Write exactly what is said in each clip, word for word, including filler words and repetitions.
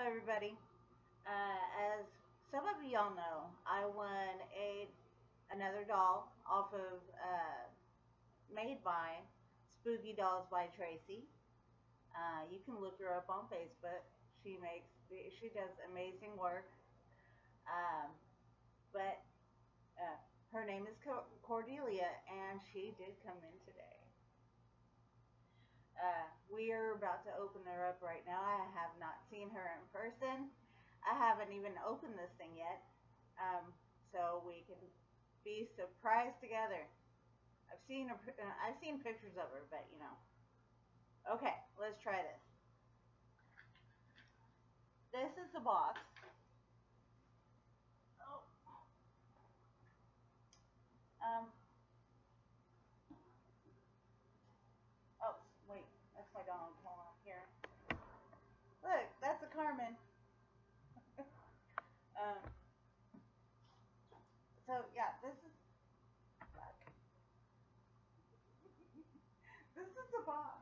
everybody. Uh, as some of y'all know, I won a another doll off of uh, made by Spooky Dolls by Tracy. Uh, you can look her up on Facebook. She makes she does amazing work. Um, but uh, her name is Cordelia, and she did come in today. Uh, we are about to open her up right now. I have not seen her in person. I haven't even opened this thing yet, um, so we can be surprised together. I've seen her. Uh, I've seen pictures of her, but you know. Okay, let's try this. This is the box. Oh, um, oh, wait, that's my dog. Hold on here. Look, that's a Carmen. Um, so yeah, this is this is the box.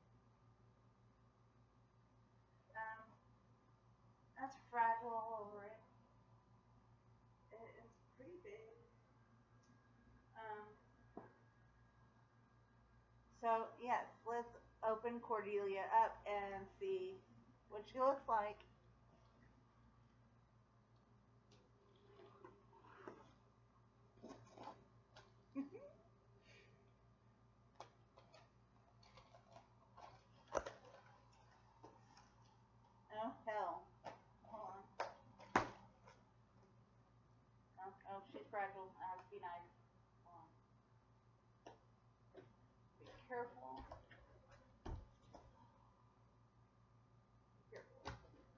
Um, that's fragile all over it. it it's pretty big. Um, so yes, let's open Cordelia up and see what she looks like. Oh hell! Hold on. Oh, oh, she's fragile. I have to be nice. Hold on. Be careful. Be careful.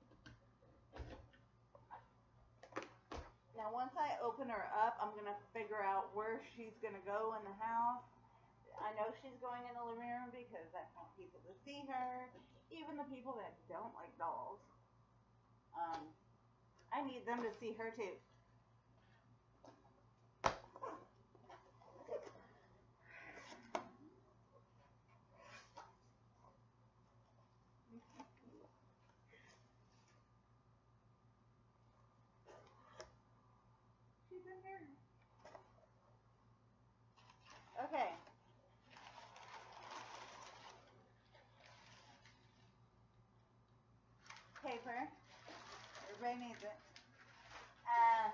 Now, once I open her up, I'm gonna figure out where she's gonna go in the house. I know she's going in the living room because I want people to see her, even the people that don't like dolls. Um, I need them to see her too. She's in here. Okay. Paper. Everybody needs it. Uh,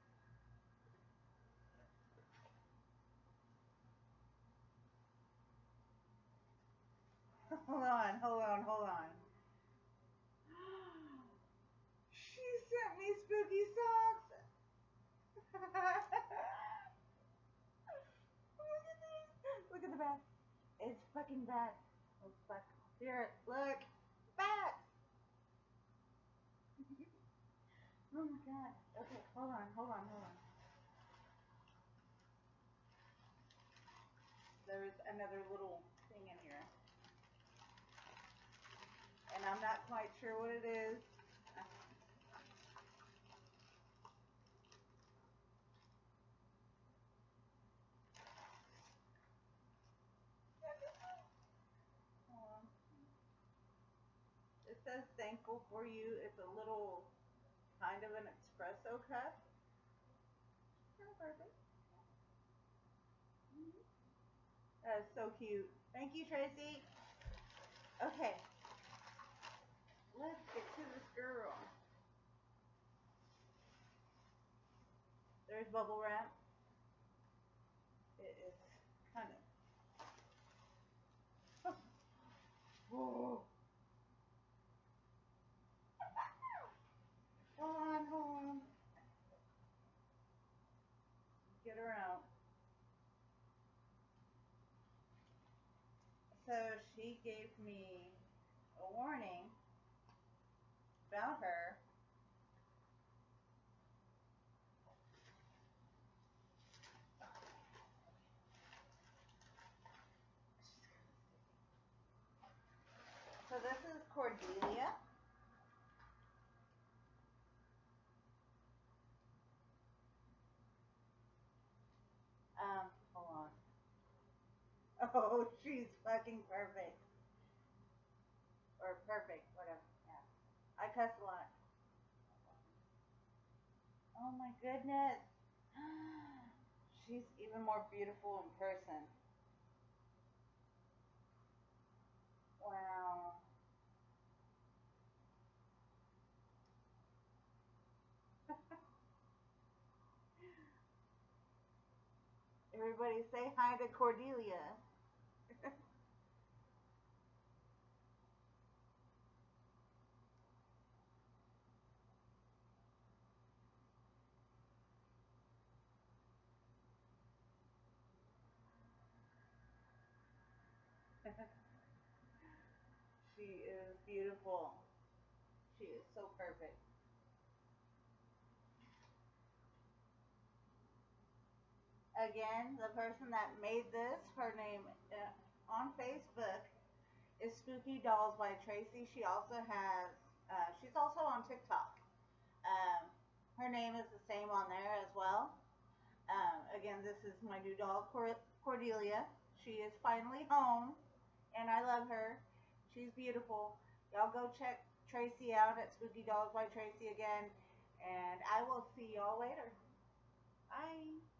hold on, hold on, hold on. She sent me spooky socks. Look at this. Look at the back. It's fucking bad. Oh fuck. Here, look. Back. Oh my god. Okay, hold on, hold on, hold on. There's another little thing in here. And I'm not quite sure what it is. Hold on. It says thankful for you. It's a little kind of an espresso cup. Kind of perfect. That is so cute. Thank you, Tracy. Okay, let's get to this girl. There's bubble wrap. It is kind of. Oh. Hold on, hold on. Get her out. So she gave me a warning about her. So this is Cordelia. Um, hold on. Oh, she's fucking perfect. Or perfect, whatever. Yeah. I cuss a lot. my goodness. She's even more beautiful in person. Wow. Everybody say hi to Cordelia. She is beautiful. She is so perfect. Again, the person that made this, her name uh, on Facebook is Spooky Dolls by Tracy. She also has, uh, she's also on TikTok. Um, Her name is the same on there as well. Um, again, this is my new dog, Cordelia. She is finally home, and I love her. She's beautiful. Y'all go check Tracy out at Spooky Dolls by Tracy again, and I will see y'all later. Bye.